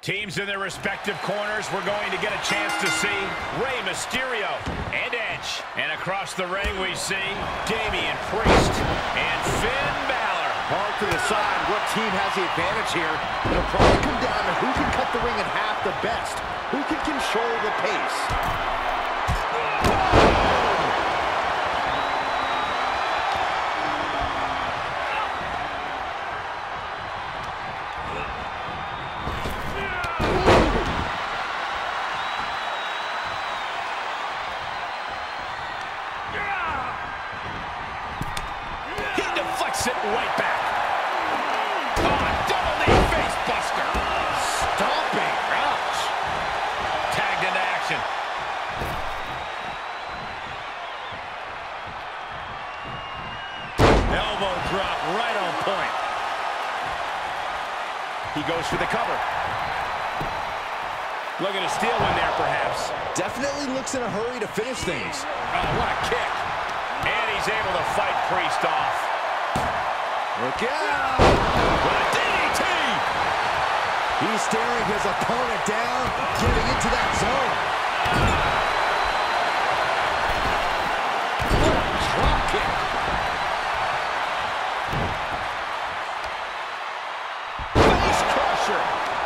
Teams in their respective corners, we're going to get a chance to see Rey Mysterio and Edge. And across the ring we see Damian Priest and Finn Balor. Hard to decide what team has the advantage here. It'll probably come down to who can cut the ring in half the best, who can control the pace. It right back. Oh, double knee face buster. Stomping. Ouch. Tagged into action. Elbow drop right on point. He goes for the cover. Looking to steal one there, perhaps. Definitely looks in a hurry to finish things. Oh, what a kick. And he's able to fight Priest off. Look out! What a DDT! He's staring his opponent down, getting into that zone. What a drop kick! Face crusher!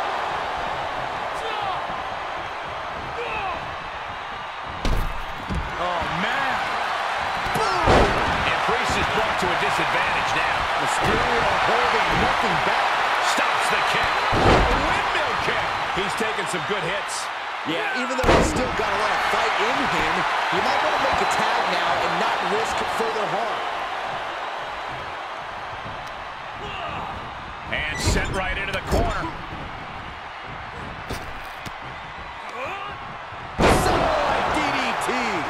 Oh, man! Boom! And Priest is brought to a disadvantage now. Mysterio holding nothing back. Stops the kick. Windmill kick. He's taking some good hits. Yeah, even though he's still got a lot of fight in him, you might want to make a tag now and not risk further harm. And sent right into the corner. Side DDT.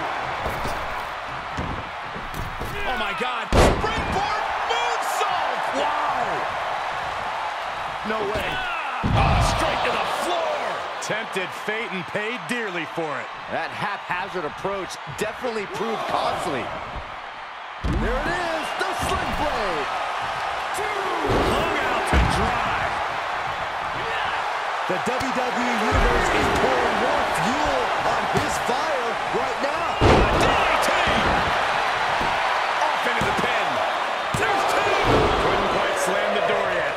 Oh, my God. Springboard moonsault. Wow. No way. Oh, straight to the floor. Tempted fate and paid dearly for it. That haphazard approach definitely proved costly. There it is, the Sling Blade. Hung out to dry. The WWE Universe is pouring more fuel on his fire right now. DDT. Off into the pin. There's two. Couldn't quite slam the door yet.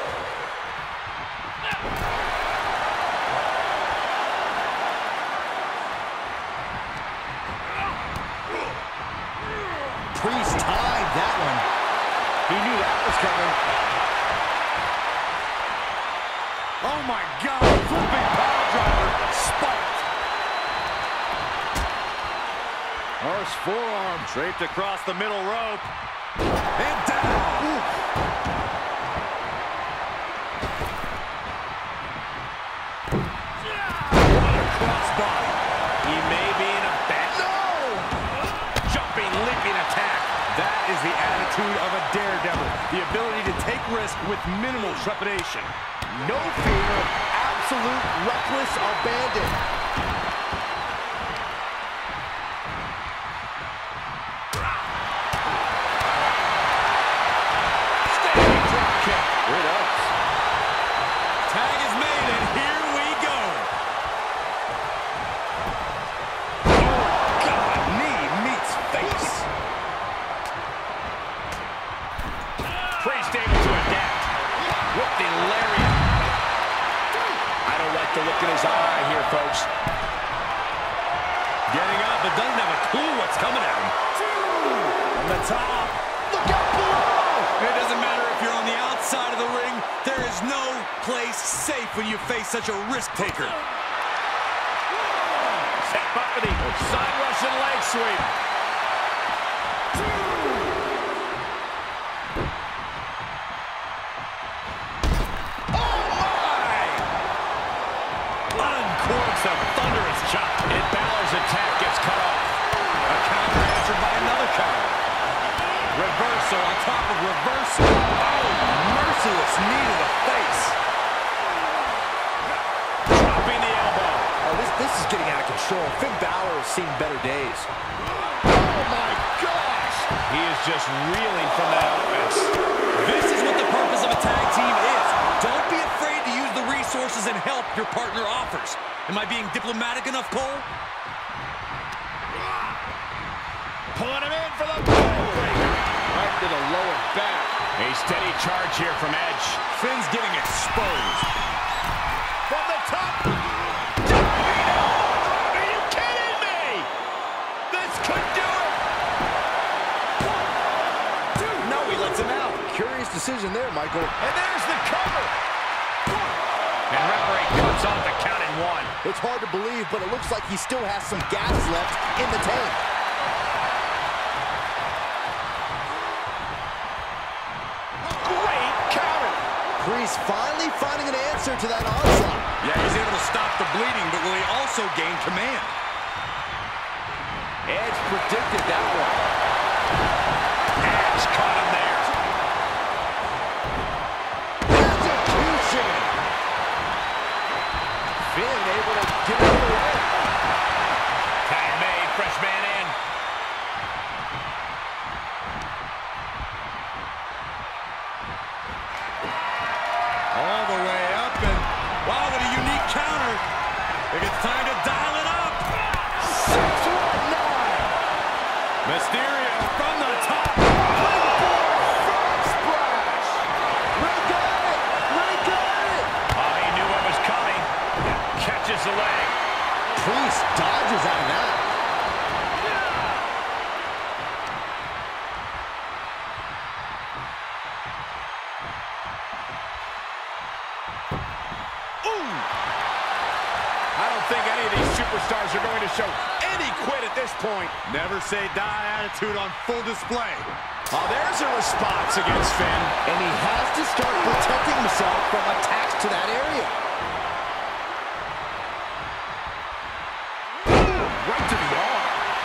Priest tied that one. He knew that was coming. Oh, my God. Flipping power driver. Spiked. Horse forearm draped across the middle rope. And down. Ooh. What a crossbody. He may be in a bad... No! Jumping, leaping attack. That is the attitude of a daredevil. The ability to take risk with minimal trepidation. No fear, absolute reckless abandon. Standing drop kick. It ups. Tag is made, and here we go. Oh, God. Knee meets face. Priest able to adapt. With the lariat. I don't like the look in his eye here, folks. Getting up, but doesn't have a clue what's coming at him. On the top. Look out below! It doesn't matter if you're on the outside of the ring. There is no place safe when you face such a risk taker. Step up with the side Russian leg sweep. Uncorks a thunderous chop. And Balor's attack gets cut off. A counter answered by another counter. Reversal on top of reversal. Oh, merciless knee to the face. Dropping the elbow. Oh, this is getting out of control. Finn Balor has seen better days. Oh, my gosh. He is just reeling from that offense. This is what the purpose of a tag team is. Don't be afraid to use the resources resources and help your partner offers. Am I being diplomatic enough, Cole? Pulling him in for the backbreaker. Right to the lower back. A steady charge here from Edge. Finn's getting exposed. From the top. Are you kidding me? This could do it. No, he lets him out. Curious decision there, Michael. And there's the cover. And referee cuts off the count in one. It's hard to believe, but it looks like he still has some gas left in the tank. Great counter. Priest finally finding an answer to that onslaught. Yeah, he's able to stop the bleeding, but will he also gain command? Edge predicted that one. Edge caught him there. Execution. Finn able to get out of the way. Tag made, fresh man in. All the way up, and wow, what a unique counter. If it's time to dial it up. 619. Mysterio from the top. Frog splash. Ray got it. Ray got it. Oh, he knew what was coming. Catches the leg. Priest dodges out of that. I don't think any of these superstars are going to show any quit at this point. Never say die attitude on full display. Oh, there's a response against Finn. And he has to start protecting himself from attacks to that area. Right to the arm.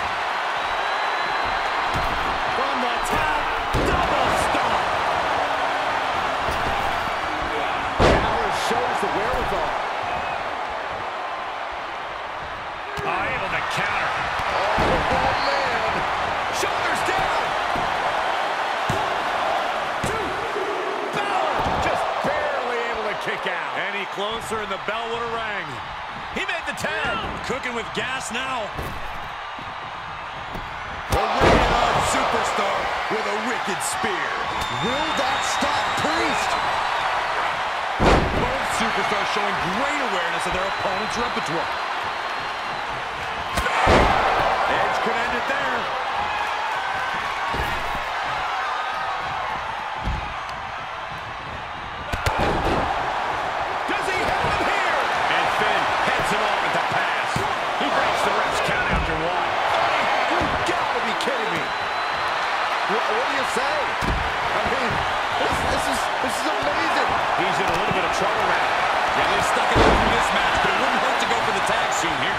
From the top, double stomp. Power shows the wherewithal. Able to counter. Oh, man. Shoulders down. Balor just barely able to kick out. Any closer and the bell would have rang. He made the tag. Cooking with gas now. A ring-of superstar with a wicked spear. Will that stop Priest? Both superstars showing great awareness of their opponent's repertoire. Edge could end it there. Does he have him here? And Finn heads him off with the pass. He breaks the ref's count after one. You gotta be kidding me. What do you say? I mean, this is amazing. He's in a little bit of trouble now. Yeah, they stuck it out through this match, but it wouldn't hurt to go for the tag soon here.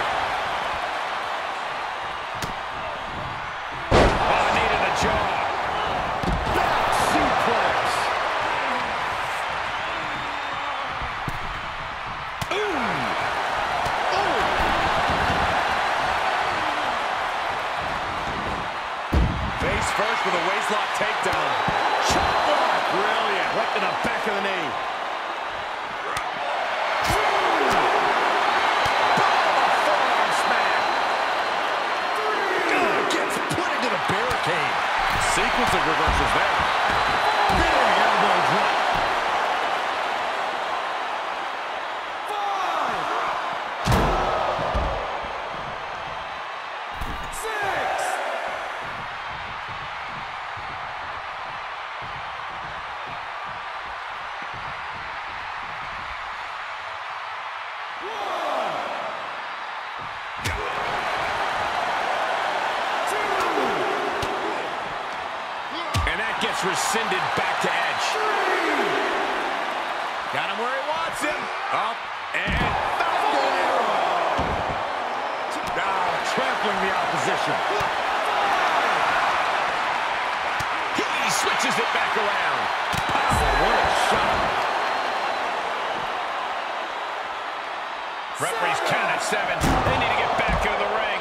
Oh, needed a jaw. Back suplex. Face first with a waistlock takedown. Chop block. Brilliant. Right to the back of the knee. Forearm smack. Gets put into the barricade. Sequence of reversals there. Big elbow drop. And that gets rescinded back to Edge. Got him where he wants him. Up and Falcon Arrow. Trampling the opposition. He switches it back around. Oh, what a shot. Referee's count at 7. They need to get back into the ring.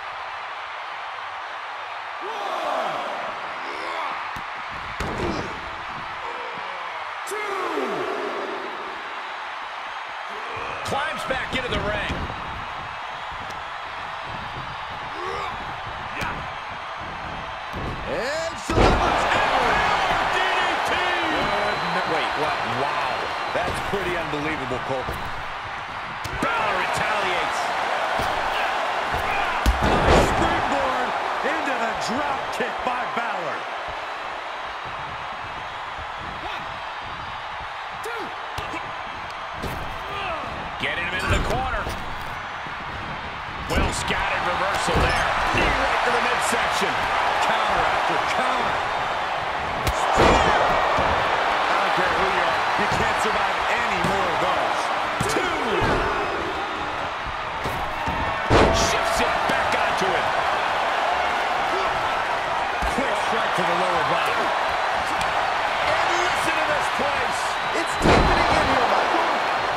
8. climbs back into the ring. And delivers DDT! Wait, what? Wow. That's pretty unbelievable, Cole. Balor retaliates. Springboard into the drop kick by Balor. 1, 2. Getting him into the corner. Well scattered reversal there. Knee right to the midsection. Counter after counter. I don't care who you are. You can't survive any more of those. 2. Shifts it back onto it. Quick strike to the lower body. And listen to this place. It's deepening in here, Michael.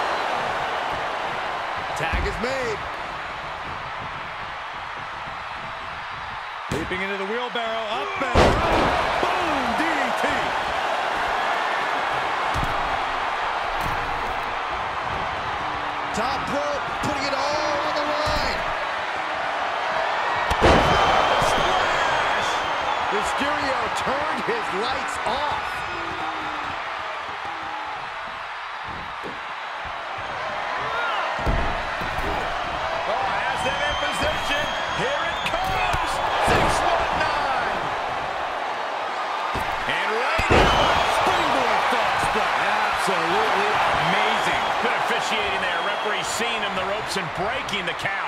Tag is made. Leaping into the wheelbarrow, up and around. Boom! DDT. Top rope, putting it all on the line. Splash! Mysterio turned his lights off. Oh, has them in position. Here it comes. 619. And right now, springboard thought spot. Absolutely amazing. Good officiating there. Referee seeing him the ropes and breaking the count.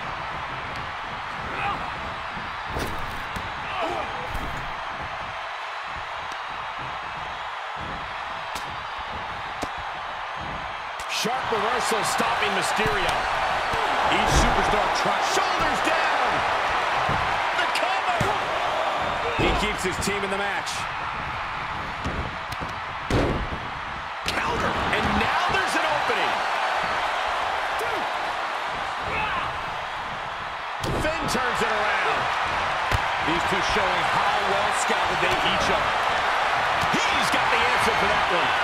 Sharp reversal stopping Mysterio. Each superstar tries. Shoulders down. The cover. He keeps his team in the match. Counter. And now there's an opening. Finn turns it around. These two showing how well scouted they each are. He's got the answer for that one.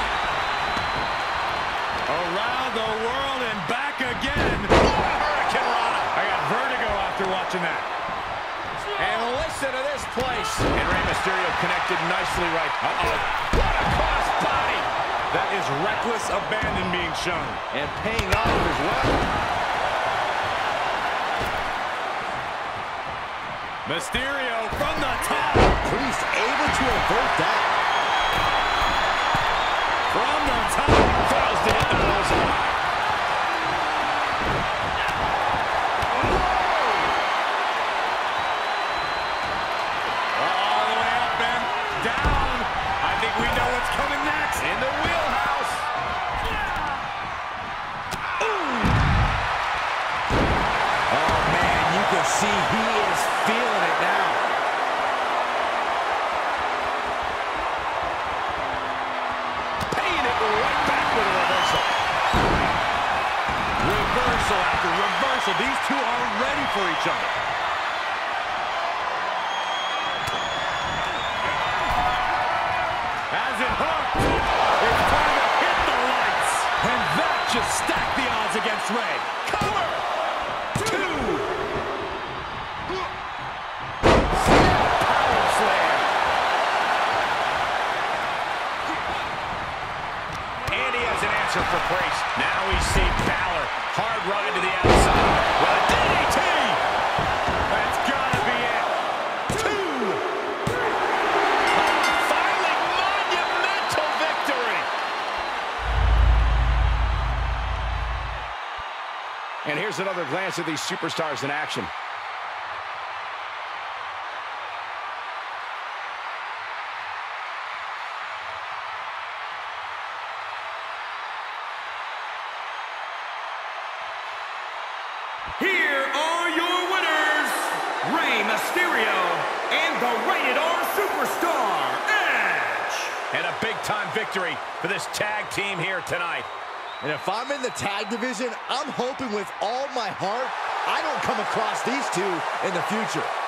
Around the world and back again. Hurricane Rana. I got vertigo after watching that. And listen to this place. And Rey Mysterio connected nicely right. Uh-oh. What a cross body. That is reckless abandon being shown. And paying off as well. Mysterio from the top. Priest able to avert that. From the top. Fails to hit the bullseye. All the way up and down. I think we know what's coming next. In the wheelhouse. Oh, man, you can see he is feeling it now. Paying it right back with a reversal. Reversal after reversal. These two are ready for each other. As it hooked. It's time to hit the lights. And that just stacked the odds against Rey. Cover. 2. Power slam. And he has an answer for Priest. Now we see Balor. Hard ride to the outside. With a DDT. That's gotta be it. 2. Finally, monumental victory. And here's another glance at these superstars in action. Here are your winners, Rey Mysterio and the Rated R Superstar, Edge. And a big-time victory for this tag team here tonight. And if I'm in the tag division, I'm hoping with all my heart I don't come across these two in the future.